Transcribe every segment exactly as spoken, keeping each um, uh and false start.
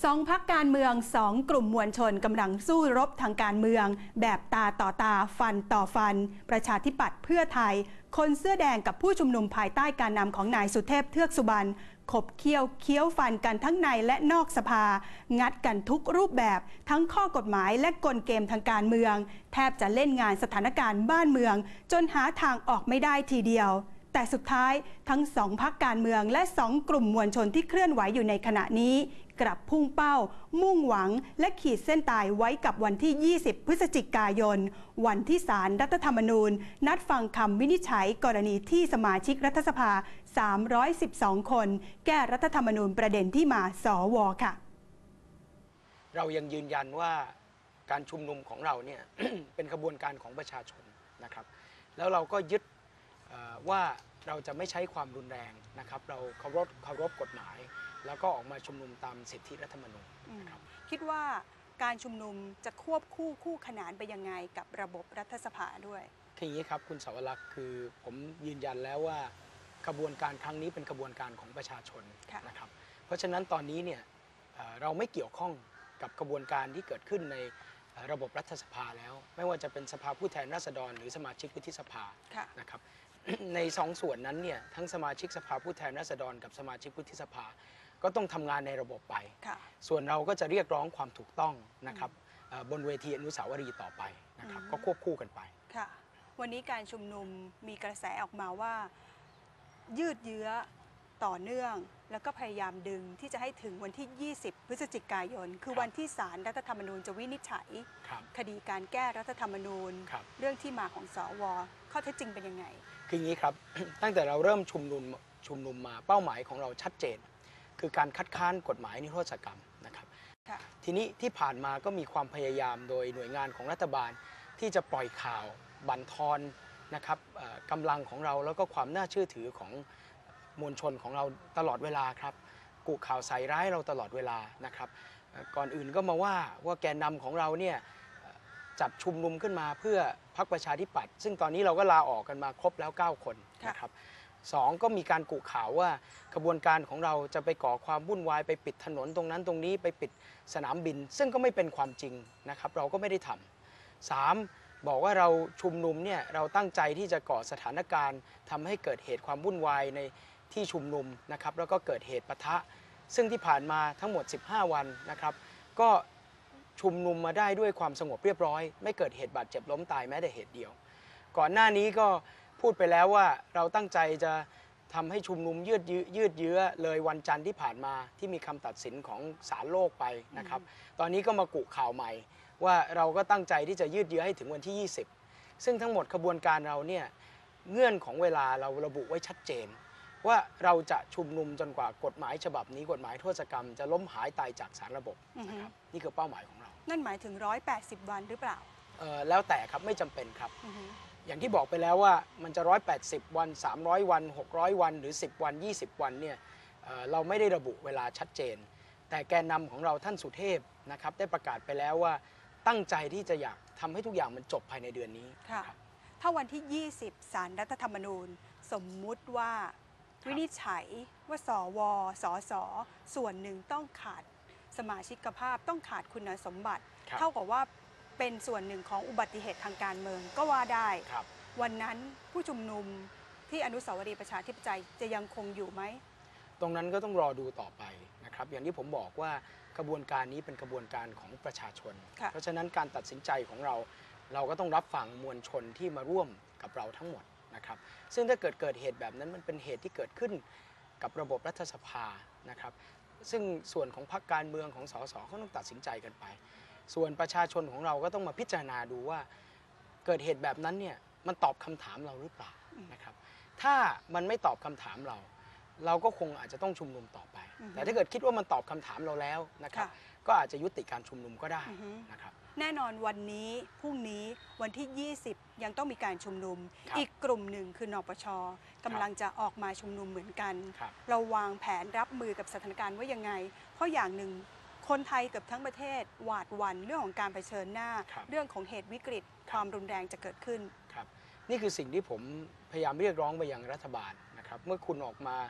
สองพรรคการเมืองสองกลุ่มมวลชนกำลังสู้รบทางการเมืองแบบตาต่อตาฟันต่อฟันประชาธิปัตย์เพื่อไทยคนเสื้อแดงกับผู้ชุมนุมภายใต้การนำของนายสุเทพเทือกสุบรรณขบเคี้ยวเคี้ยวฟันกันทั้งในและนอกสภางัดกันทุกรูปแบบทั้งข้อกฎหมายและกลเกมทางการเมืองแทบจะเล่นงานสถานการณ์บ้านเมืองจนหาทางออกไม่ได้ทีเดียวแต่สุดท้ายทั้งสองพรรคการเมืองและสองกลุ่มมวลชนที่เคลื่อนไหวอยู่ในขณะนี้กลับพุ่งเป้ามุ่งหวังและขีดเส้นตายไว้กับวันที่ยี่สิบพฤศจิกายนวันที่ศาลรัฐธรรมนูญนัดฟังคำวินิจฉัยกรณีที่สมาชิกรัฐสภาสามร้อยสิบสองคนแก้รัฐธรรมนูญประเด็นที่มาสวค่ะเรายังยืนยันว่าการชุมนุมของเราเนี่ย เป็นกระบวนการของประชาชนนะครับแล้วเราก็ยึดว่าเราจะไม่ใช้ความรุนแรงนะครับเราเคารพเคารพกฎหมายแล้วก็ออกมาชุมนุมตามสิทธิรัฐธรรมนูญนะครับคิดว่าการชุมนุมจะควบคู่คู่ขนานไปยังไงกับระบบรัฐสภาด้วยคืออย่างนี้ครับคุณสาวรักษ์คือผมยืนยันแล้วว่ากระบวนการครั้งนี้เป็นกระบวนการของประชาชนนะครับเพราะฉะนั้นตอนนี้เนี่ยเราไม่เกี่ยวข้องกับกระบวนการที่เกิดขึ้นในระบบรัฐสภาแล้วไม่ว่าจะเป็นสภาผู้แทนราษฎรหรือสมาชิกวุฒิสภานะครับในสองส่วนนั้นเนี่ยทั้งสมาชิกสภาผู้แทนราษฎรกับสมาชิกวุฒิสภาก็ต้องทำงานในระบบไปส่วนเราก็จะเรียกร้องความถูกต้องนะครับบนเวทีอนุสาวรีย์ต่อไปนะครับก็ควบคู่กันไปค่ะวันนี้การชุมนุมมีกระแสออกมาว่ายืดเยื้อต่อเนื่องแล้วก็พยายามดึงที่จะให้ถึงวันที่ยี่สิบพฤศจิกายนคือวันที่ศาลรัฐธรรมนูญจะวินิจฉัยคดีการแก้รัฐธรรมนูญเรื่องที่มาของสวข้อเท็จจริงเป็นยังไงคืออย่างนี้ครับ ตั้งแต่เราเริ่มชุมนุมชุมนุมมาเป้าหมายของเราชัดเจนคือการคัดค้านกฎหมายนิรโทษกรรมนะครับทีนี้ที่ผ่านมาก็มีความพยายามโดยหน่วยงานของรัฐบาลที่จะปล่อยข่าวบั่นทอนนะครับกำลังของเราแล้วก็ความน่าเชื่อถือของมวลชนของเราตลอดเวลาครับกุข่าวใส่ร้ายเราตลอดเวลานะครับก่อนอื่นก็มาว่าว่าแกนนำของเราเนี่ยจัดชุมนุมขึ้นมาเพื่อพรรคประชาธิปัตย์ซึ่งตอนนี้เราก็ลาออกกันมาครบแล้วเก้าคนนะครับสองก็มีการกุข่าวว่ากระบวนการของเราจะไปก่อความวุ่นวายไปปิดถนนตรงนั้นตรงนี้ไปปิดสนามบินซึ่งก็ไม่เป็นความจริงนะครับเราก็ไม่ได้ทำสามบอกว่าเราชุมนุมเนี่ยเราตั้งใจที่จะก่อสถานการณ์ทำให้เกิดเหตุความวุ่นวายในที่ชุมนุมนะครับแล้วก็เกิดเหตุปะทะซึ่งที่ผ่านมาทั้งหมดสิบห้าวันนะครับก็ชุมนุมมาได้ด้วยความสงบเรียบร้อยไม่เกิดเหตุบาดเจ็บล้มตายแม้แต่เหตุเดียวก่อนหน้านี้ก็พูดไปแล้วว่าเราตั้งใจจะทำให้ชุมนุมยืดยื้อยืดเยื้อเลยวันจันทร์ที่ผ่านมาที่มีคำตัดสินของศาลโลกไปนะครับตอนนี้ก็มากุข่าวใหม่ว่าเราก็ตั้งใจที่จะยืดเยื้อให้ถึงวันที่ยี่สิบซึ่งทั้งหมดขบวนการเราเนี่ยเงื่อนของเวลาเราระบุไว้ชัดเจนว่าเราจะชุมนุมจนกว่ากฎหมายฉบับนี้กฎหมายโทษกรรมจะล้มหายตายจากสารระบบนะครับนี่คือเป้าหมายของเรานั่นหมายถึงหนึ่งร้อยแปดสิบวันหรือเปล่าเอ่อแล้วแต่ครับไม่จำเป็นครับอย่างที่บอกไปแล้วว่ามันจะหนึ่งร้อยแปดสิบวันสามร้อยวันหกร้อยวันหรือสิบวันยี่สิบวันเนี่ยเอ่อเราไม่ได้ระบุเวลาชัดเจนแต่แกนนำของเราท่านสุเทพนะครับได้ประกาศไปแล้วว่าตั้งใจที่จะอยากทำให้ทุกอย่างมันจบภายในเดือนนี้ค่ะถ้าวันที่ยี่สิบศาลรัฐธรรมนูญสมมุติว่าวินิจฉัยว่าสวสสส่วนหนึ่งต้องขาดสมาชิกภาพต้องขาดคุณสมบัติเท่ากับว่าเป็นส่วนหนึ่งของอุบัติเหตุทางการเมืองก็ว่าได้วันนั้นผู้ชุมนุมที่อนุสาวรีย์ประชาธิปไตยจะยังคงอยู่ไหมตรงนั้นก็ต้องรอดูต่อไปนะครับอย่างที่ผมบอกว่ากระบวนการนี้เป็นกระบวนการของประชาชนเพราะฉะนั้นการตัดสินใจของเราเราก็ต้องรับฟังมวลชนที่มาร่วมกับเราทั้งหมดนะครับซึ่งถ้าเกิดเกิดเหตุแบบนั้นมันเป็นเหตุที่เกิดขึ้นกับระบบรัฐสภานะครับซึ่งส่วนของพรรคการเมืองของสสเขาต้องตัดสินใจกันไปส่วนประชาชนของเราก็ต้องมาพิจารณาดูว่าเกิดเหตุแบบนั้นเนี่ยมันตอบคำถามเราหรือเปล่านะครับถ้ามันไม่ตอบคำถามเราเราก็คงอาจจะต้องชุมนุมต่อไปแต่ถ้าเกิดคิดว่ามันตอบคำถามเราแล้วนะครับก็อาจจะยุติการชุมนุมก็ได้นะครับแน่นอนวันนี้พรุ่งนี้วันที่ยี่สิบยังต้องมีการชุมนุมอีกกลุ่มหนึ่งคือนปช.กำลังจะออกมาชุมนุมเหมือนกันเราวางแผนรับมือกับสถานการณ์ว่ายังไงเพราะอย่างหนึ่งคนไทยเกือบทั้งประเทศหวาดหวั่นเรื่องของการเผชิญหน้าเรื่องของเหตุวิกฤตความรุนแรงจะเกิดขึ้นครับนี่คือสิ่งที่ผมพยายามเรียกร้องไปยังรัฐบาลนะครับเมื่อคุณออกมา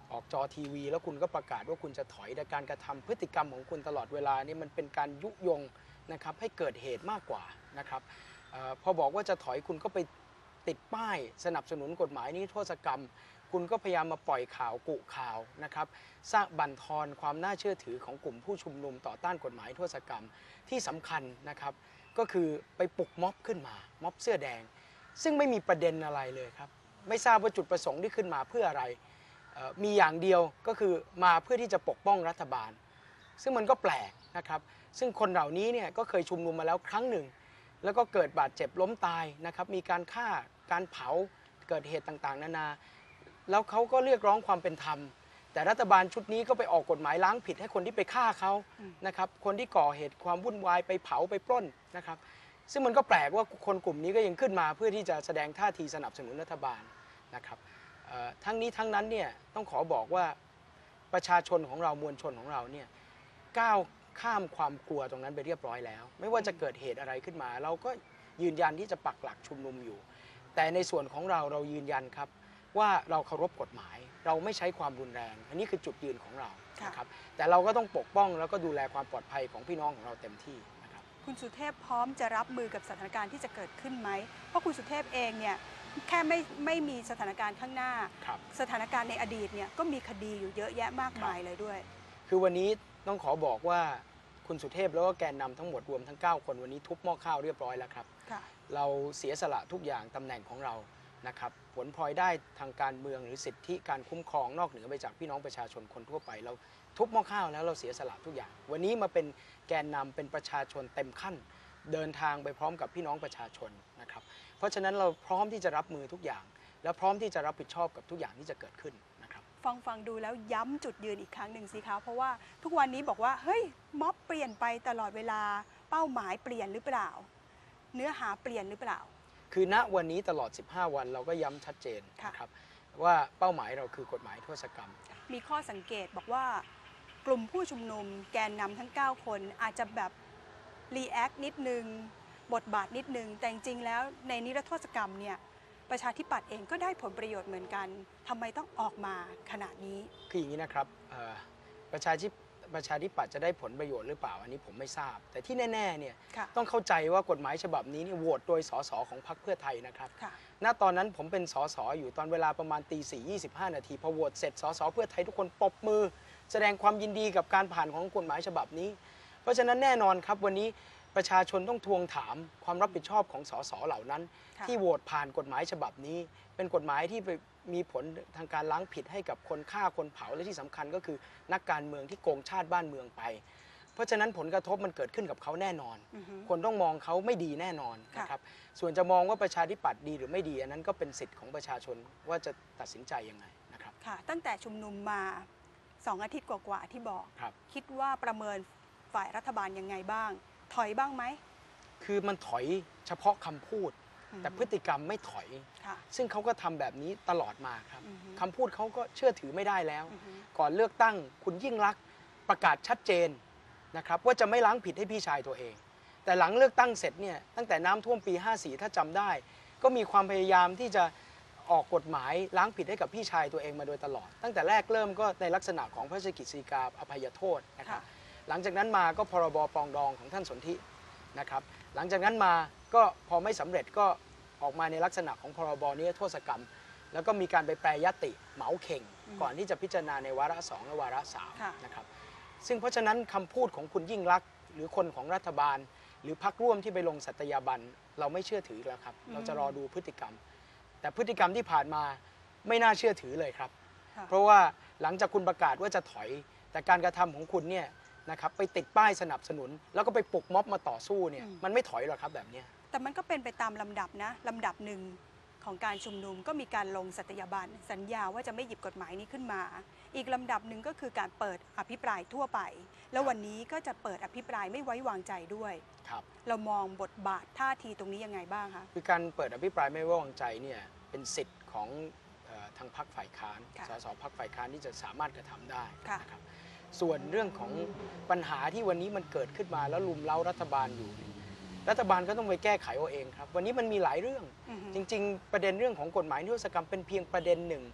ออกจอทีวีแล้วคุณก็ประกาศว่าคุณจะถอยแต่การกระทำพฤติกรรมของคุณตลอดเวลานี่มันเป็นการยุยงนะครับให้เกิดเหตุมากกว่านะครับเออพอบอกว่าจะถอยคุณก็ไปติดป้ายสนับสนุนกฎหมายนิรโทษกรรมคุณก็พยายามมาปล่อยข่าวกุข่าวนะครับสร้างบั่นทอนความน่าเชื่อถือของกลุ่มผู้ชุมนุมต่อต้านกฎหมายนิรโทษกรรมที่สำคัญนะครับก็คือไปปลุกม็อบขึ้นมาม็อบเสื้อแดงซึ่งไม่มีประเด็นอะไรเลยครับไม่ทราบว่าจุดประสงค์ที่ขึ้นมาเพื่ออะไรมีอย่างเดียวก็คือมาเพื่อที่จะปกป้องรัฐบาลซึ่งมันก็แปลกนะครับซึ่งคนเหล่านี้เนี่ยก็เคยชุมนุมมาแล้วครั้งหนึ่งแล้วก็เกิดบาดเจ็บล้มตายนะครับมีการฆ่าการเผาเกิดเหตุต่างๆนานาแล้วเขาก็เรียกร้องความเป็นธรรมแต่รัฐบาลชุดนี้ก็ไปออกกฎหมายล้างผิดให้คนที่ไปฆ่าเขานะครับคนที่ก่อเหตุความวุ่นวายไปเผาไปปล้นนะครับซึ่งมันก็แปลกว่าคนกลุ่มนี้ก็ยังขึ้นมาเพื่อที่จะแสดงท่าทีสนับสนุนรัฐบาลนะครับทั้งนี้ทั้งนั้นเนี่ยต้องขอบอกว่าประชาชนของเรามวลชนของเราเนี่ยก้าวข้ามความกลัวตรงนั้นไปเรียบร้อยแล้วไม่ว่าจะเกิดเหตุอะไรขึ้นมาเราก็ยืนยันที่จะปักหลักชุมนุมอยู่แต่ในส่วนของเราเรายืนยันครับว่าเราเคารพกฎหมายเราไม่ใช้ความรุนแรงอันนี้คือจุดยืนของเรานะครับแต่เราก็ต้องปกป้องแล้วก็ดูแลความปลอดภัยของพี่น้องของเราเต็มที่นะครับคุณสุเทพพร้อมจะรับมือกับสถานการณ์ที่จะเกิดขึ้นไหมเพราะคุณสุเทพเองเนี่ยแค่ไม่ไม่มีสถานการณ์ข้างหน้าสถานการณ์ในอดีตเนี่ยก็มีคดีอยู่เยอะแยะมากมายเลยด้วยคือวันนี้ต้องขอบอกว่าคุณสุเทพแล้วก็แกนนำทั้งหมดรวมทั้งเก้าคนวันนี้ทุบหม้อข้าวเรียบร้อยแล้วครับเราเสียสละทุกอย่างตำแหน่งของเรานะครับผลพลอยได้ทางการเมืองหรือสิทธิการคุ้มครองนอกเหนือไปจากพี่น้องประชาชนคนทั่วไปเราทุบหม้อข้าวแล้วเราเสียสละทุกอย่างวันนี้มาเป็นแกนนำเป็นประชาชนเต็มขั้นเดินทางไปพร้อมกับพี่น้องประชาชนนะครับเพราะฉะนั้นเราพร้อมที่จะรับมือทุกอย่างและพร้อมที่จะรับผิดชอบกับทุกอย่างที่จะเกิดขึ้นนะครับฟังฟังดูแล้วย้ำจุดยืนอีกครั้งหนึ่งสิคะเพราะว่าทุกวันนี้บอกว่าเฮ้ยม็อบเปลี่ยนไปตลอดเวลาเป้าหมายเปลี่ยนหรือเปล่าเนื้อหาเปลี่ยนหรือเปล่าคือณวันนี้ตลอดสิบห้าวันเราก็ย้ำชัดเจนนะครับว่าเป้าหมายเราคือกฎหมายนิรโทษกรรมมีข้อสังเกตบอกว่ากลุ่มผู้ชุมนุมแกนนำทั้งเก้าคนอาจจะแบบรีแอคนิดนึงบทบาทนิดนึงแต่จริงๆแล้วในนิรโทษกรรมเนี่ยประชาธิปัตย์เองก็ได้ผลประโยชน์เหมือนกันทำไมต้องออกมาขนาดนี้คืออย่างนี้นะครับประชาธิประชาธิปัตย์จะได้ผลประโยชน์หรือเปล่าอันนี้ผมไม่ทราบแต่ที่แน่ๆเนี่ยต้องเข้าใจว่ากฎหมายฉบับนี้เนี่ยโหวตโดยสสของพรรคเพื่อไทยนะครับณตอนนั้นผมเป็นสสอยู่ตอนเวลาประมาณตีสี่ยี่สิบห้านาทีพอโหวตเสร็จสสเพื่อไทยทุกคนปรบมือแสดงความยินดีกับการผ่านของกฎหมายฉบับนี้เพราะฉะนั้นแน่นอนครับวันนี้ประชาชนต้องทวงถามความรับผิดชอบของสสเหล่านั้นที่โหวตผ่านกฎหมายฉบับนี้เป็นกฎหมายที่ไปมีผลทางการล้างผิดให้กับคนฆ่าคนเผาและที่สำคัญก็คือนักการเมืองที่โกงชาติบ้านเมืองไปเพราะฉะนั้นผลกระทบมันเกิดขึ้นกับเขาแน่นอนคนต้องมองเขาไม่ดีแน่นอนนะครับส่วนจะมองว่าประชาธิปัตย์ดีหรือไม่ดีอันนั้นก็เป็นสิทธิ์ของประชาชนว่าจะตัดสินใจยังไงนะครับค่ะตั้งแต่ชุมนุมมาสองอาทิตย์กว่าๆที่บอกคิดว่าประเมินฝ่ายรัฐบาลยังไงบ้างถอยบ้างไหมคือมันถอยเฉพาะคำพูดแต่พฤติกรรมไม่ถอยซึ่งเขาก็ทำแบบนี้ตลอดมาครับคำพูดเขาก็เชื่อถือไม่ได้แล้วก่อนเลือกตั้งคุณยิ่งลักษณ์ประกาศชัดเจนนะครับว่าจะไม่ล้างผิดให้พี่ชายตัวเองแต่หลังเลือกตั้งเสร็จเนี่ยตั้งแต่น้ำท่วมปีห้าสี่ถ้าจำได้ก็มีความพยายามที่จะออกกฎหมายล้างผิดให้กับพี่ชายตัวเองมาโดยตลอดตั้งแต่แรกเริ่มก็ในลักษณะของพระราชกฤษฎีกาอภัยโทษนะครับหลังจากนั้นมาก็พรบปรองดองของท่านสนธินะครับหลังจากนั้นมาก็พอไม่สำเร็จก็ออกมาในลักษณะของพรบนิรโทษกรรมแล้วก็มีการไปแปรยติเหมาเข่งก่อนที่จะพิจารณาในวาระสองและวาระสามนะครับซึ่งเพราะฉะนั้นคำพูดของคุณยิ่งลักษณ์หรือคนของรัฐบาลหรือพรรคร่วมที่ไปลงสัตยาบันเราไม่เชื่อถือแล้วครับเราจะรอดูพฤติกรรมแต่พฤติกรรมที่ผ่านมาไม่น่าเชื่อถือเลยครับเพราะว่าหลังจากคุณประกาศว่าจะถอยแต่การกระทำของคุณเนี่ยนะครับไปติดป้ายสนับสนุนแล้วก็ไปปลุกม็อบมาต่อสู้เนี่ยมันไม่ถอยหรอกครับแบบนี้แต่มันก็เป็นไปตามลำดับนะลำดับหนึ่งของการชุมนุมก็มีการลงสัตยาบันสัญญาว่าจะไม่หยิบกฎหมายนี้ขึ้นมาอีกลำดับหนึ่งก็คือการเปิดอภิปรายทั่วไปแล้ววันนี้ก็จะเปิดอภิปรายไม่ไว้วางใจด้วยครับเรามองบทบาทท่าทีตรงนี้ยังไงบ้างคะคือการเปิดอภิปรายไม่ไว้วางใจเนี่ยเป็นสิทธิ์ของทางพรรคฝ่ายค้านสสพรรคฝ่ายค้านที่จะสามารถกระทำได้นะครับส่วนเรื่องของปัญหาที่วันนี้มันเกิดขึ้นมาแล้วลุมเล้ารัฐบาลอยู่รัฐบาลก็ต้องไปแก้ไขเอาเองครับวันนี้มันมีหลายเรื่องจริงๆประเด็นเรื่องของกฎหมายนิรโทษกรรมเป็นเพียงประเด็นหนึ่ง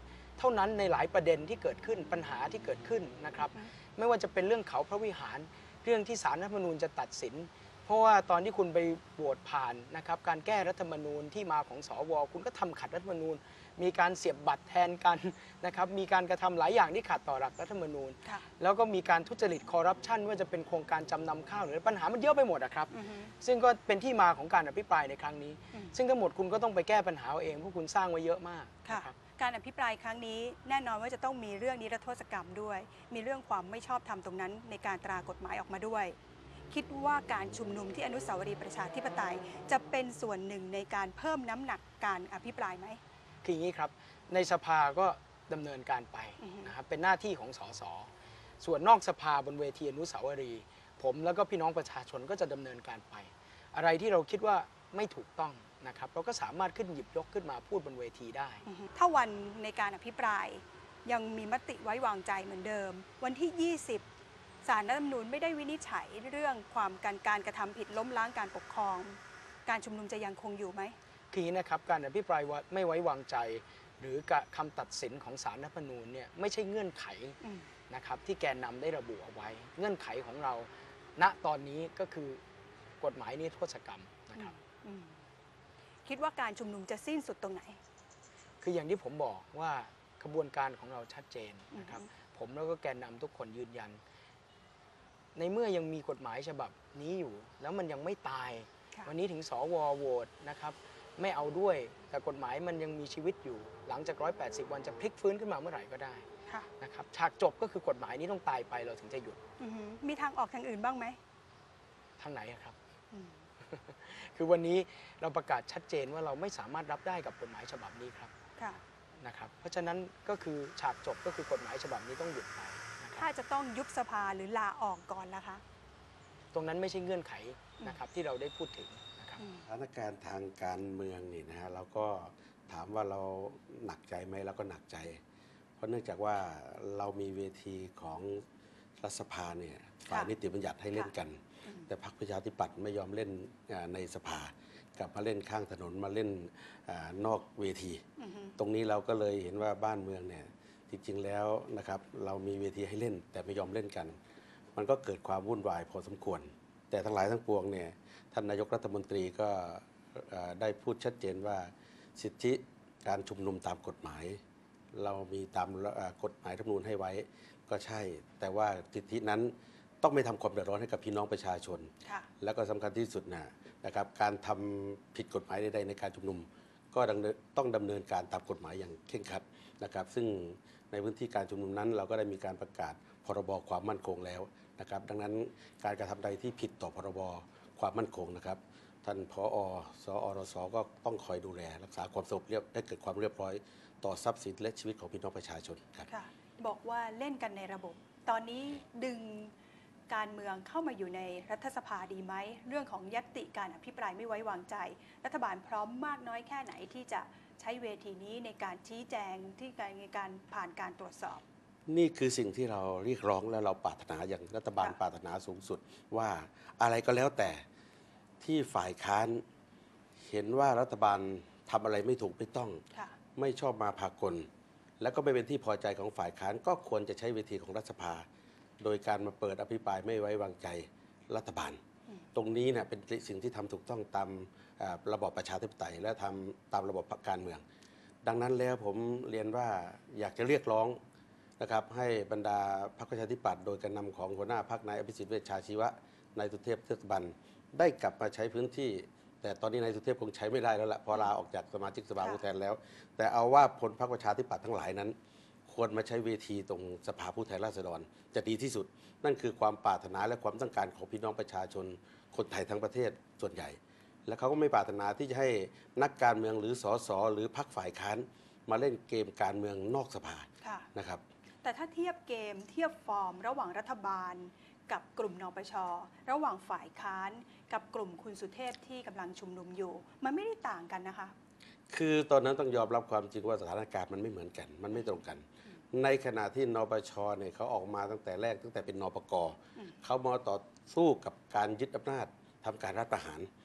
เท่านั้นในหลายประเด็นที่เกิดขึ้นปัญหาที่เกิดขึ้นนะครับไม่ว่าจะเป็นเรื่องเขาพระวิหารเรื่องที่ศาลรัฐธรรมนูญจะตัดสินเพราะว่าตอนที่คุณไปโหวตผ่านนะครับการแก้รัฐธรรมนูญที่มาของสวคุณก็ทำขัดรัฐธรรมนูญมีการเสียบบัตรแทนกันนะครับมีการกระทำหลายอย่างที่ขัดต่อหลักรัฐธรรมนูญแล้วก็มีการทุจริตคอร์รัปชันว่าจะเป็นโครงการจำนำข้าวหรือปัญหามันเยอะไปหมดอะครับซึ่งก็เป็นที่มาของการอภิปรายในครั้งนี้ซึ่งทั้งหมดคุณก็ต้องไปแก้ปัญหาเองเพราะคุณสร้างไว้เยอะมากครับการอภิปรายครั้งนี้แน่นอนว่าจะต้องมีเรื่องนิรโทษกรรมด้วยมีเรื่องความไม่ชอบธรรมตรงนั้นในการตรากฎหมายออกมาด้วยคิดว่าการชุมนุมที่อนุสาวรีย์ประชาธิปไตยจะเป็นส่วนหนึ่งในการเพิ่มน้ำหนักการอภิปรายไหมคืออย่างนี้ครับในสภาก็ดำเนินการไปนะครับเป็นหน้าที่ของสสส่วนนอกสภาบนเวทีอนุสาวรีย์ผมแล้วก็พี่น้องประชาชนก็จะดำเนินการไปอะไรที่เราคิดว่าไม่ถูกต้องนะครับเราก็สามารถขึ้นหยิบยกขึ้นมาพูดบนเวทีได้ถ้าวันในการอภิปรายยังมีมติไว้วางใจเหมือนเดิมวันที่ยี่สิบศาลรัฐธรรมนูญไม่ได้วินิจฉัยเรื่องความการการกระทำผิดล้มล้างการปกครองการชุมนุมจะยังคงอยู่ไหมคือนะครับการอภิปรายไม่ไว้วางใจหรือคำตัดสินของศาลรัฐธรรมนูญเนี่ยไม่ใช่เงื่อนไขนะครับที่แกนนำได้ระบุเอาไว้เงื่อนไขของเราณตอนนี้ก็คือกฎหมายนิรโทษกรรมนะครับคิดว่าการชุมนุมจะสิ้นสุดตรงไหนคืออย่างที่ผมบอกว่ากระบวนการของเราชัดเจนนะครับผมแล้วก็แกนนำทุกคนยืนยันในเมื่อยังมีกฎหมายฉบับนี้อยู่แล้วมันยังไม่ตายวันนี้ถึงสวโหวตนะครับไม่เอาด้วยแต่กฎหมายมันยังมีชีวิตอยู่หลังจากหนึ่งร้อยแปดสิบวันจะพลิกฟื้นขึ้นมาเมื่อไหร่ก็ได้นะครับฉากจบก็คือกฎหมายนี้ต้องตายไปเราถึงจะหยุดมีทางออกทางอื่นบ้างไหมทางไหนครับคือวันนี้เราประกาศชัดเจนว่าเราไม่สามารถรับได้กับกฎหมายฉบับนี้ครับนะครับเพราะฉะนั้นก็คือฉากจบก็คือกฎหมายฉบับนี้ต้องหยุดไปถ้าจะต้องยุบสภาหรือลาออกก่อนล่ะคะตรงนั้นไม่ใช่เงื่อนไขนะครับที่เราได้พูดถึงนะครับสถานการณ์ทางการเมืองนี่นะฮะเราก็ถามว่าเราหนักใจไหมเราก็หนักใจเพราะเนื่องจากว่าเรามีเวทีของรัฐสภาเนี่ยฝ่ายนิติบัญญัติให้เล่นกันแต่พรรคประชาธิปัตย์ไม่ยอมเล่นในสภากลับมาเล่นข้างถนนมาเล่นนอกเวทีตรงนี้เราก็เลยเห็นว่าบ้านเมืองเนี่ยจริงๆแล้วนะครับเรามีเวทีให้เล่นแต่ไม่ยอมเล่นกันมันก็เกิดความวุ่นวายพอสมควรแต่ทั้งหลายทั้งปวงเนี่ยท่านนายกรัฐมนตรีก็ได้พูดชัดเจนว่าสิทธิการชุมนุมตามกฎหมายเรามีตามกฎหมายรัฐธรรมนูญให้ไว้ก็ใช่แต่ว่าสิทธินั้นต้องไม่ทำความเดือดร้อนให้กับพี่น้องประชาชนแล้วก็สำคัญที่สุดนะนะครับการทำผิดกฎหมายใดๆในการชุมนุมก็ต้องดำเนินการตามกฎหมายอย่างเคร่งครัดนะครับซึ่งในพื้นที่การชุมนุมนั้นเราก็ได้มีการประกาศพรบความมั่นคงแล้วนะครับดังนั้นการกระทำใดที่ผิดต่อพรบความมั่นคงนะครับท่านผอ.สอรส.ก็ต้องคอยดูแลรักษาความสงบเรียบให้เกิดความเรียบร้อยต่อทรัพย์สินและชีวิตของพี่น้องประชาชนครับบอกว่าเล่นกันในระบบตอนนี้ดึงการเมืองเข้ามาอยู่ในรัฐสภาดีไหมเรื่องของญัตติการอภิปรายไม่ไว้วางใจรัฐบาลพร้อมมากน้อยแค่ไหนที่จะใช้เวทีนี้ในการชี้แจงที่ในการผ่านการตรวจสอบนี่คือสิ่งที่เราเรียกร้องและเราปรารถนาอย่างรัฐบาลปรารถนาสูงสุดว่าอะไรก็แล้วแต่ที่ฝ่ายค้านเห็นว่ารัฐบาลทำอะไรไม่ถูกไม่ต้องไม่ชอบมาพากลและก็ไม่เป็นที่พอใจของฝ่ายค้านก็ควรจะใช้เวทีของรัฐสภาโดยการมาเปิดอภิปรายไม่ไว้วางใจรัฐบาลตรงนี้เนี่ยเป็นสิ่งที่ทำถูกต้องตามระบอบประชาธิปไตยและทำตามระบบการเมืองดังนั้นแล้วผมเรียนว่าอยากจะเรียกร้องนะครับให้บรรดาพรรคประชาธิปัตย์โดยการนำของหัวหน้าพรรคนายอภิสิทธิ์เวชชาชีวะนายสุเทพเทือกสุบรรณได้กลับมาใช้พื้นที่แต่ตอนนี้นายสุเทพคงใช้ไม่ได้แล้วละพอลาออกจากสมาชิกสภาผู้แทนแล้วแต่เอาว่าพลพรรคประชาธิปัตย์ทั้งหลายนั้นควรมาใช้เวทีตรงสภาผู้แทนราษฎรจะดีที่สุดนั่นคือความปรารถนาและความต้องการของพี่น้องประชาชนคนไทยทั้งประเทศส่วนใหญ่และเขาก็ไม่ปรารถนาที่จะให้นักการเมืองหรือสสหรือพรรคฝ่ายค้านมาเล่นเกมการเมืองนอกสภานะครับแต่ถ้าเทียบเกมเทียบฟอร์มระหว่างรัฐบาลกับกลุ่มนปช.ระหว่างฝ่ายค้านกับกลุ่มคุณสุเทพที่กำลังชุมนุมอยู่มันไม่ได้ต่างกันนะคะคือตอนนั้นต้องยอมรับความจริงว่าสถานการณ์มันไม่เหมือนกันมันไม่ตรงกันในขณะที่นปช.เนี่ยเขาออกมาตั้งแต่แรกตั้งแต่เป็นนปก.เขามาต่อสู้กับการยึดอำนาจทำการรัฐประหาร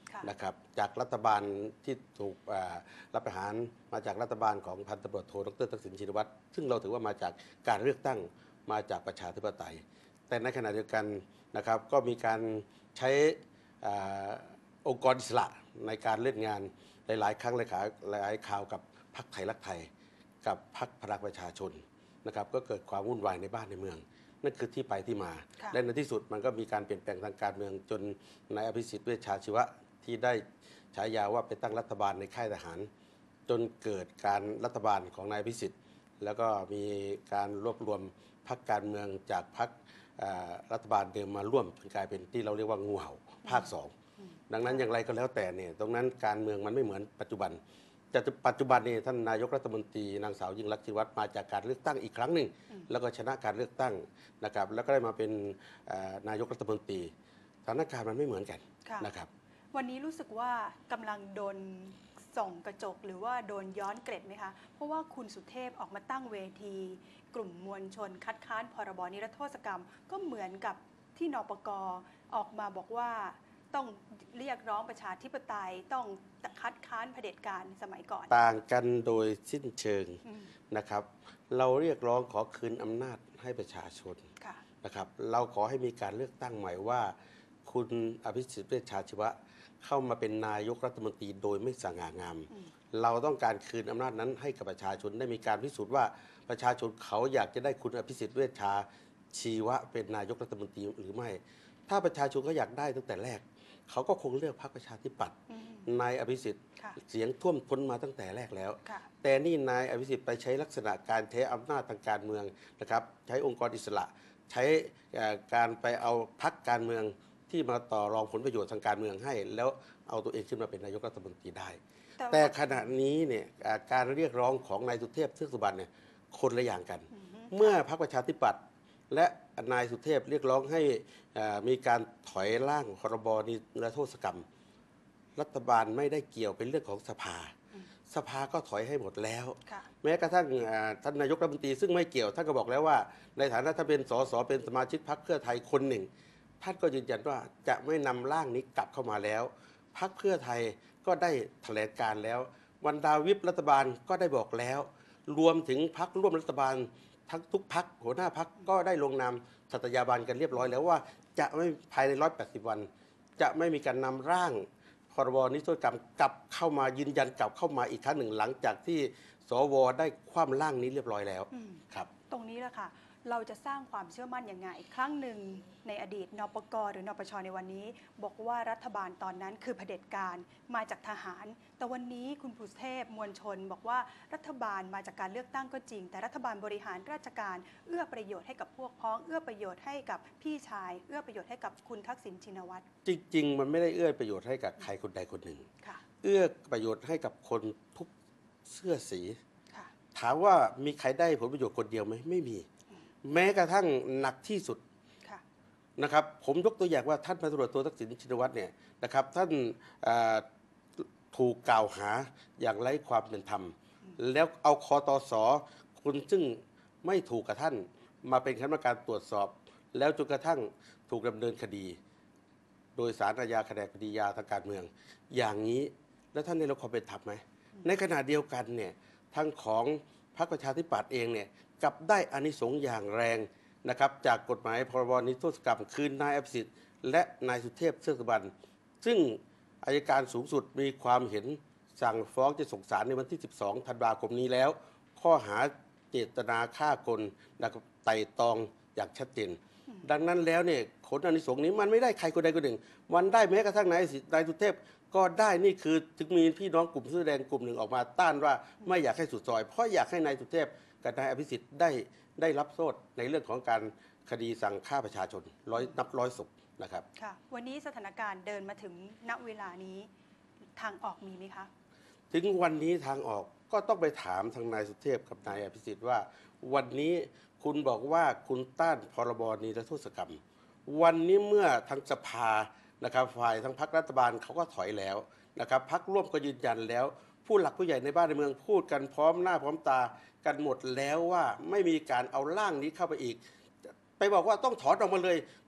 นะครับจากรัฐบาลที่ถูกรับประหารมาจากรัฐบาลของพันตำรวจโทดรทักษิณชินวัตรซึ่งเราถือว่ามาจากการเลือกตั้งมาจากประชาธิปไตยแต่ในขณะเดียวกันนะครับก็มีการใช้องค์กรอิสระในการเล่นงานหลายๆครั้งหลายๆหลายข่าวกับพรรคไทยรักไทยกับพรรคพลังประชาชนนะครับก็เกิดความวุ่นวายในบ้านในเมืองนั่นคือที่ไปที่มาและในที่สุดมันก็มีการเปลี่ยนแปลงทางการเมืองจนนายอภิสิทธิ์เวชชาชีวะที่ได้ฉายาว่าไปตั้งรัฐบาลในค่ายทหารจนเกิดการรัฐบาลของนายอภิสิทธิ์แล้วก็มีการรวบรวมพรรคการเมืองจากพรรครัฐบาลเดิมมาร่วมจนกลายเป็นที่เราเรียกว่างูเห่าภาคสองดังนั้นอย่างไรก็แล้วแต่เนี่ยตรงนั้นการเมืองมันไม่เหมือนปัจจุบันแต่ปัจจุบันนี้ท่านนายกรัฐมนตรีนางสาวยิ่งรักษณ์ชินวัตรมาจากการเลือกตั้งอีกครั้งหนึ่งแล้วก็ชนะการเลือกตั้งนะครับแล้วก็ได้มาเป็นนายกรัฐมนตรีสถานการณ์มันไม่เหมือนกันนะครับวันนี้รู้สึกว่ากำลังโดนส่องกระจกหรือว่าโดนย้อนเกร็ดไหมคะเพราะว่าคุณสุเทพออกมาตั้งเวทีกลุ่มมวลชนคัดค้านพรบนิรโทษกรรมก็เหมือนกับที่นปก.ออกมาบอกว่าต้องเรียกร้องประชาธิปไตยต้องคัดค้านเผด็จการสมัยก่อนต่างกันโดยสิ้นเชิงนะครับเราเรียกร้องขอคืนอำนาจให้ประชาชนนะครับเราขอให้มีการเลือกตั้งใหม่ว่าคุณอภิสิทธิ์เวชชาชีวะเข้ามาเป็นนายกรัฐมนตรีโดยไม่สง่างามเราต้องการคืนอำนาจนั้นให้กับประชาชนได้มีการพิสูจน์ว่าประชาชนเขาอยากจะได้คุณอภิสิทธิ์เวชชาชีวะเป็นนายกรัฐมนตรีหรือไม่ถ้าประชาชนเขาอยากได้ตั้งแต่แรกเขาก็คงเลือกพรรคประชาธิปัตย์นายอภิสิทธิ์เสียงท่วมท้นมาตั้งแต่แรกแล้วแต่นี่นายอภิสิทธิ์ไปใช้ลักษณะการใช้อำนาจทางการเมืองนะครับใช้องค์กรอิสระใช้การไปเอาพรรคการเมืองที่มาต่อรองผลประโยชน์ทางการเมืองให้แล้วเอาตัวเองขึ้นมาเป็นนายกรัฐมนตรีได้แต่ขณะนี้เนี่ยการเรียกร้องของนายสุเทพเทือกสุบรรณเนี่ยคนละอย่างกันเมื่อพรรคประชาธิปัตย์และนายสุเทพเรียกร้องให้มีการถอยร่างพรบนิรโทษกรรมรัฐบาลไม่ได้เกี่ยวเป็นเรื่องของสภาสภาก็ถอยให้หมดแล้วแม้กระทั่งท่านนายกรัฐมนตรีซึ่งไม่เกี่ยวท่านก็บอกแล้วว่าในฐานะท่านเป็นสสเป็นสมาชิกพรรคเพื่อไทยคนหนึ่งท่านก็ยืนยันว่าจะไม่นำร่างนี้กลับเข้ามาแล้วพรรคเพื่อไทยก็ได้แถลงการแล้วบรรดาวิปรัฐบาลก็ได้บอกแล้วรวมถึงพรรคร่วมรัฐบาลทั้งทุกพรรคหัวหน้าพรรคก็ได้ลงนามสัตยาบันกันเรียบร้อยแล้วว่าจะไม่ภายในหนึ่งร้อยแปดสิบวันจะไม่มีการนำร่างพรบนิรโทษกรรมกลับเข้ามายืนยันกลับเข้ามาอีกครั้งหนึ่งหลังจากที่สวได้คว่ำร่างนี้เรียบร้อยแล้วครับตรงนี้แหละค่ะเราจะสร้างความเชื่อมั่นยังไงครั้งหนึ่งในอดีตนปก.หรือนปช.ในวันนี้บอกว่ารัฐบาลตอนนั้นคือเผด็จการมาจากทหารแต่วันนี้คุณสุเทพมวลชนบอกว่ารัฐบาลมาจากการเลือกตั้งก็จริงแต่รัฐบาลบริหารราชการเอื้อประโยชน์ให้กับพวกพ้องเอื้อประโยชน์ให้กับพี่ชายเอื้อประโยชน์ให้กับคุณทักษิณชินวัตรจริงๆมันไม่ได้เอื้อประโยชน์ให้กับใครคนใดคนหนึ่งเอื้อประโยชน์ให้กับคนทุกเสื้อสีถามว่ามีใครได้ผลประโยชน์คนเดียวไหมไม่มีแม้กระทั่งหนักที่สุดนะครับผมยกตัวอย่างว่าท่านพันตำรวจโททักษิณชินวัตรเนี่ยนะครับท่านถูกกล่าวหาอย่างไร้ความเป็นธรรมแล้วเอาคตส.คนซึ่งไม่ถูกกับท่านมาเป็นคณะกรรมการตรวจสอบแล้วจนกระทั่งถูกดำเนินคดีโดยศาลอาญาแผนกคดียาทางการเมืองอย่างนี้แล้วท่านได้รับความเป็นธรรมไหมในขณะเดียวกันเนี่ยทั้งของพรรคประชาธิปัตย์เองเนี่ยกับได้อานิสงส์อย่างแรงนะครับจากกฎหมายพรบนิรโทษกรรมคืนนายอภิสิทธิ์และนายสุเทพเทือกสุบรรณซึ่งอัยการสูงสุดมีความเห็นสั่งฟ้องจะส่งศาลในวันที่สิบสองธันวาคมนี้แล้วข้อหาเจตนาฆ่าคนนะครับไต่ตองอย่างชัดเจนดังนั้นแล้วเนี่ยผลอานิสงส์นี้มันไม่ได้ใครคนใดคนหนึ่งมันได้แม้กระทั่งนายนายสุเทพก็ได้นี่คือถึงมีพี่น้องกลุ่มเสื้อแดงกลุ่มหนึ่งออกมาต้านว่าไม่อยากให้สุดซอยเพราะอยากให้นายสุเทพกับนายอภิสิทธิ์ได้ได้รับโทษในเรื่องของการคดีสั่งฆ่าประชาชนร้อยนับร้อยศพนะครับค่ะวันนี้สถานการณ์เดินมาถึงณเวลานี้ทางออกมีไหมคะถึงวันนี้ทางออกก็ต้องไปถามทางนายสุเทพกับนายอภิสิทธิ์ว่าวันนี้คุณบอกว่าคุณต้านพรบนิรโทษกรรมวันนี้เมื่อทางสภานะครับฝ่ายทางพรรครัฐบาลเขาก็ถอยแล้วนะครับพรรคร่วมก็ยืนยันแล้วผู้หลักผู้ใหญ่ในบ้านในเมืองพูดกันพร้อมหน้าพร้อมตากันหมดแล้วว่าไม่มีการเอาร่างนี้เข้าไปอีกไปบอกว่าต้องถอนออกมาเลย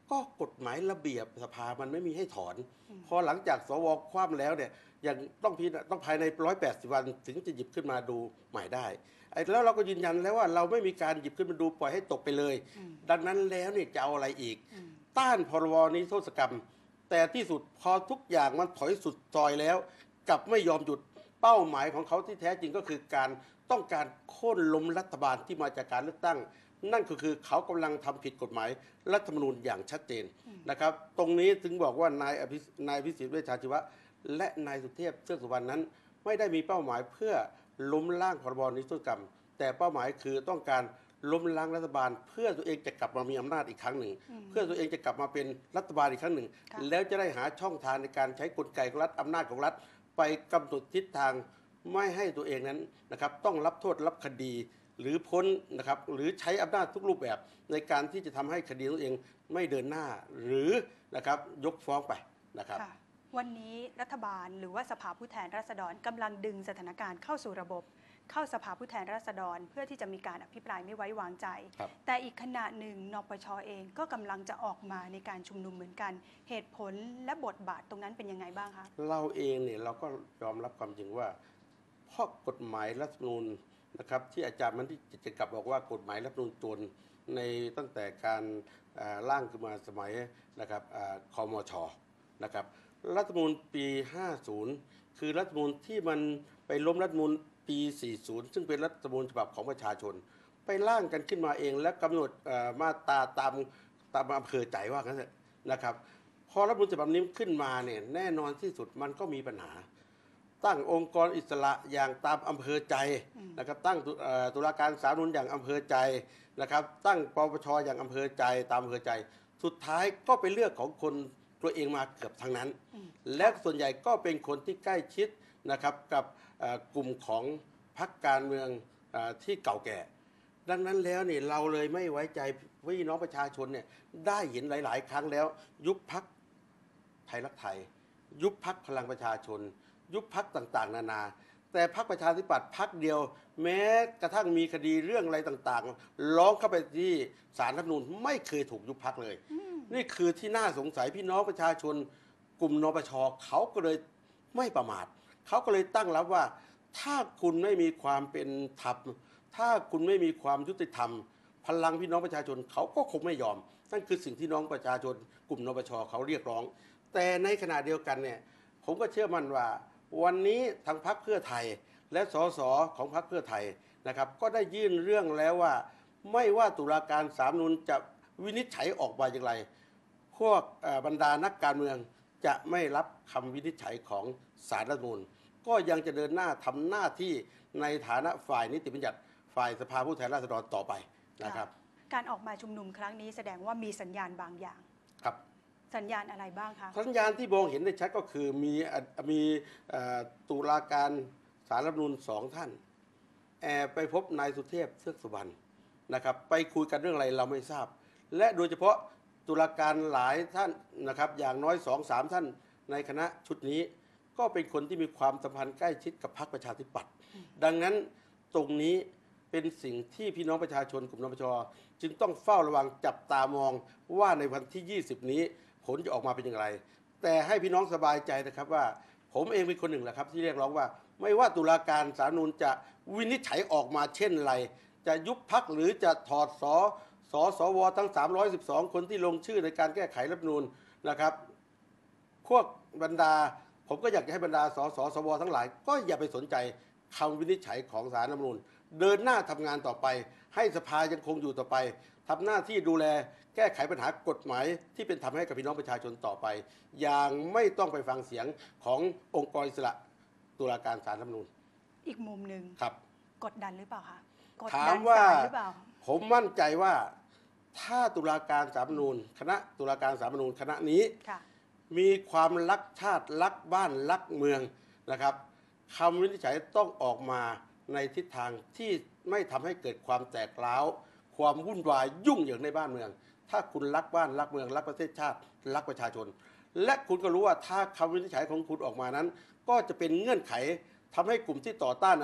ก็กฎหมายระเบียบสภามันไม่มีให้ถอน พอหลังจากสวคว่ำแล้วเนี่ยยังต้องพิจารณาต้องภายในหนึ่งร้อยแปดสิบวันถึงจะหยิบขึ้นมาดูใหม่ได้ไอ้แล้วเราก็ยืนยันแล้วว่าเราไม่มีการหยิบขึ้นมาดูปล่อยให้ตกไปเลย ดังนั้นแล้วเนี่ยจะเอาอะไรอีกต้านพรบนิรโทษกรรมแต่ที่สุดพอทุกอย่างมันถอยสุดซอยแล้วกลับไม่ยอมหยุดเป้าหมายของเขาที่แท้จริงก็คือการต้องการโค่นล้มรัฐบาลที่มาจากการเลือกตั้งนั่นก็คือเขากำลังทำผิดกฎหมายรัฐธรรมนูญอย่างชัดเจนนะครับตรงนี้ถึงบอกว่านายอภินายพิสิทธิ์เวชชาชีวะและนายสุเทพเทือกสุวรรณนั้นไม่ได้มีเป้าหมายเพื่อล้มล้างพรบนิรโทษกรรมแต่เป้าหมายคือต้องการล้มล้างรัฐบาลเพื่อตัวเองจะกลับมามีอำนาจอีกครั้งหนึ่งเพื่อตัวเองจะกลับมาเป็นรัฐบาลอีกครั้งหนึ่งแล้วจะได้หาช่องทางในการใช้กลไกของรัฐอำนาจของรัฐไปกำหนดทิศทางไม่ให้ตัวเองนั้นนะครับต้องรับโทษรับคดีหรือพ้นนะครับหรือใช้อำนาจทุกรูปแบบในการที่จะทำให้คดีตัวเองไม่เดินหน้าหรือนะครับยกฟ้องไปนะครับวันนี้รัฐบาลหรือว่าสภาผู้แทนราษฎรกำลังดึงสถานการณ์เข้าสู่ระบบเข้าสภาผู้แทนราษฎรเพื่อที่จะมีการอภิปรายไม่ไว้วางใจแต่อีกขณะหนึ่งนปช.เองก็กำลังจะออกมาในการชุมนุมเหมือนกันเหตุผลและบทบาทตรงนั้นเป็นยังไงบ้างคะเราเองเนี่ยเราก็ยอมรับความจริงว่าเพราะกฎหมายรัฐธรรมนูญนะครับที่อาจารย์มันที่จะกลับบอกว่ากฎหมายรัฐธรรมนูญจนในตั้งแต่การร่างขึ้นมาสมัยนะครับคมช.นะครับรัฐธรรมนูญปีห้าสิบคือรัฐธรรมนูญที่มันไปล้มรัฐธรรมนูญปีสี่สิบซึ่งเป็นรัฐธรรมนูญฉบับของประชาชนไปร่างกันขึ้นมาเองและกำหนดมาตราตามตามอำเภอใจว่างั้นนะครับพอรัฐธรรมนูญฉบับนี้ขึ้นมาเนี่ยแน่นอนที่สุดมันก็มีปัญหาตั้งองค์กรอิสระอย่างตามอำเภอใจนะครับตั้งตุลาการศาลรัฐธรรมนูญอย่างอำเภอใจนะครับตั้งปปช.อย่างอำเภอใจตามอำเภอใจสุดท้ายก็เป็นเรื่องของคนตัวเองมาเกือบทั้งนั้นและส่วนใหญ่ก็เป็นคนที่ใกล้ชิดนะครับกับกลุ่มของพรรคการเมืองที่เก่าแก่ดังนั้นแล้วเนี่ยเราเลยไม่ไว้ใจพี่น้องประชาชนเนี่ยได้เห็นหลายๆครั้งแล้วยุบพรรคไทยรักไทยยุบพรรคพลังประชาชนยุบพรรคต่างๆนานาแต่พรรคประชาธิปัตย์พรรคเดียวแม้กระทั่งมีคดีเรื่องอะไรต่างๆร้องเข้าไปที่ศาลรัฐธรรมนูญไม่เคยถูกยุบพรรคเลยนี่คือที่น่าสงสัยพี่น้องประชาชนกลุ่มนปช.เขาก็เลยไม่ประมาทเขาก็เลยตั้งรับว่าถ้าคุณไม่มีความเป็นธรรมถ้าคุณไม่มีความยุติธรรมพลังพี่น้องประชาชนเขาก็คงไม่ยอมนั่นคือสิ่งที่น้องประชาชนกลุ่มนปช.เขาเรียกร้องแต่ในขณะเดียวกันเนี่ยผมก็เชื่อมั่นว่าวันนี้ทางพรรคเพื่อไทยและสสของพรรคเพื่อไทยนะครับก็ได้ยื่นเรื่องแล้วว่าไม่ว่าตุลาการศาลรัฐธรรมนูญจะวินิจฉัยออกมาอย่างไรพวกบรรดานักการเมืองจะไม่รับคำวินิจฉัยของศาลรัฐธรรมนูญก็ยังจะเดินหน้าทำหน้าที่ในฐานะฝ่ายนิติบัญญัติฝ่ายสภาผู้แทนราษฎรต่อไปนะครับการออกมาชุมนุมครั้งนี้แสดงว่ามีสัญญาณบางอย่างครับสัญญาณอะไรบ้างคะสัญญาณที่มองเห็นได้ชัดก็คือมีมีตุลาการศาลรัฐธรรมนูญสองท่านแอบไปพบนายสุเทพเทือกสุวรรณนะครับไปคุยกันเรื่องอะไรเราไม่ทราบและโดยเฉพาะตุลาการหลายท่านนะครับอย่างน้อย สองสาม ท่านในคณะชุดนี้ก็เป็นคนที่มีความสัมพันธ์ใกล้ชิดกับพรรคประชาธิปัตย์ดังนั้นตรงนี้เป็นสิ่งที่พี่น้องประชาชนกลุ่มนปช.จึงต้องเฝ้าระวังจับตามองว่าในวันที่ยี่สิบนี้ผลจะออกมาเป็นอย่างไรแต่ให้พี่น้องสบายใจนะครับว่าผมเองเป็นคนหนึ่งแหละครับที่เรียกร้องว่าไม่ว่าตุลาการศาลรัฐธรรมนูญจะวินิจฉัยออกมาเช่นไรจะยุบพรรคหรือจะถอดสสสวทั้งสามร้อยสิบสองคนที่ลงชื่อในการแก้ไขรัฐธรรมนูญนะครับพวกบรรดาผมก็อยากจะให้บรรดาสสสวทั้งหลายก็อย่าไปสนใจคำวินิจฉัยของศาลรัฐธรรมนูญเดินหน้าทำงานต่อไปให้สภายังคงอยู่ต่อไปทำหน้าที่ดูแลแก้ไขปัญหากฎหมายที่เป็นธรรมให้กับพี่น้องประชาชนต่อไปอย่างไม่ต้องไปฟังเสียงขององค์กรอิสระตุลาการศาลรัฐธรรมนูญอีกมุมหนึ่งครับกดดันหรือเปล่าคะถามว่าผมมั่นใจว่าถ้าตุลาการศาลรัฐธรรมนูญคณะตุลาการศาลรัฐธรรมนูญคณะนี้มีความรักชาติรักบ้านรักเมืองนะครับคำวินิจฉัยต้องออกมาในทิศทางที่ไม่ทำให้เกิดความแตกร้าวความวุ่นวายยุ่งเหยิงในบ้านเมืองถ้าคุณรักบ้านรักเมืองรักประเทศชาติรักประชาชนและคุณก็รู้ว่าถ้าคำวินิจฉัยของคุณออกมานั้นก็จะเป็นเงื่อนไขทำให้กลุ่มที่ต่อต้านนั้น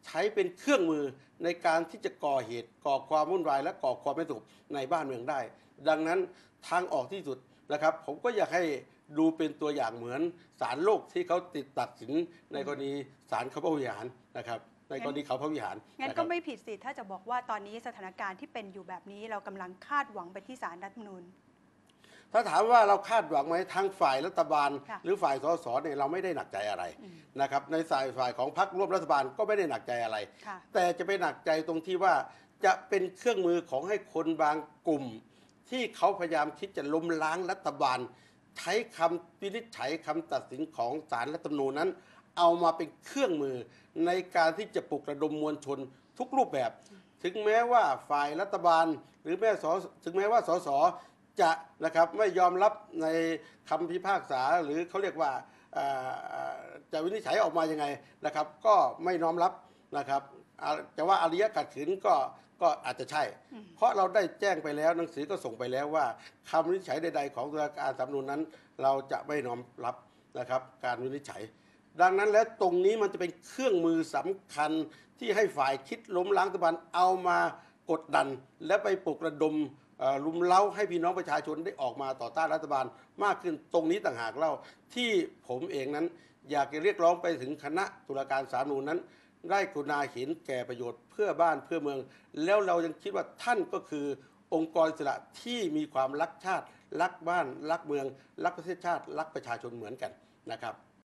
ใช้เป็นเครื่องมือในการที่จะก่อเหตุก่อความวุ่นวายและก่อความไม่สงบในบ้านเมืองได้ ดังนั้นทางออกที่สุดนะครับผมก็อยากให้ดูเป็นตัวอย่างเหมือนศาลโลกที่เขาติดตัดสินในกรณีศาลเขาพระวิหารนะครับในกรณีเขาพระวิหารงั้นก็ไม่ผิดสิถ้าจะบอกว่าตอนนี้สถานการณ์ที่เป็นอยู่แบบนี้เรากำลังคาดหวังไปที่ศาลรัฐธรรมนูญถ้าถามว่าเราคาดหวังไหมทางฝ่ายรัฐบาลค่ะหรือฝ่ายสสเนี่ยเราไม่ได้หนักใจอะไรนะครับในฝ่ายฝ่ายของพรรคร่วมรัฐบาลก็ไม่ได้หนักใจอะไรค่ะแต่จะไปหนักใจตรงที่ว่าจะเป็นเครื่องมือของให้คนบางกลุ่ม ที่เขาพยายามคิดจะล้มล้างรัฐบาล ใช้คำวินิจฉัยคำตัดสินของศาลรัฐธรรมนูญนั้น เอามาเป็นเครื่องมือในการที่จะปลุกระดมมวลชนทุกรูปแบบ ถึงแม้ว่าฝ่ายรัฐบาล หรือแม้สถึงแม้ว่าสสจะนะครับไม่ยอมรับในคำพิพากษาหรือเขาเรียกว่าจะวินิจฉัยออกมายังไงนะครับก็ไม่น้อมรับนะครับจะว่าอริยขัดขืนก็ก็อาจจะใช่ เพราะเราได้แจ้งไปแล้วหนังสือก็ส่งไปแล้วว่าคำวินิจฉัยใดๆของตุลาการสาลรฐธรรมนูญนั้น เราจะไม่น้อมรับนะครับการวินิจฉัย ดังนั้นแล้วตรงนี้มันจะเป็นเครื่องมือสำคัญที่ให้ฝ่ายคิดล้มล้างรัฐบาลเอามากดดัน และไปปลุกระดมรุมเร้าให้พี่น้องประชาชนได้ออกมาต่อต้านรัฐบาลมากขึ้นตรงนี้ต่างหากเล่าที่ผมเองนั้นอยากจะเรียกร้องไปถึงคณะตุลาการศาลรฐธรรมนูญนั้นได้กรุณาเห็นแก่ประโยชน์เพื่อบ้านเพื่อเมือง แล้วเรายังคิดว่าท่านก็คือองค์กรอิสระที่มีความรักชาติรักบ้านรักเมืองรักประเทศชาติรักประชาชนเหมือนกันนะครับ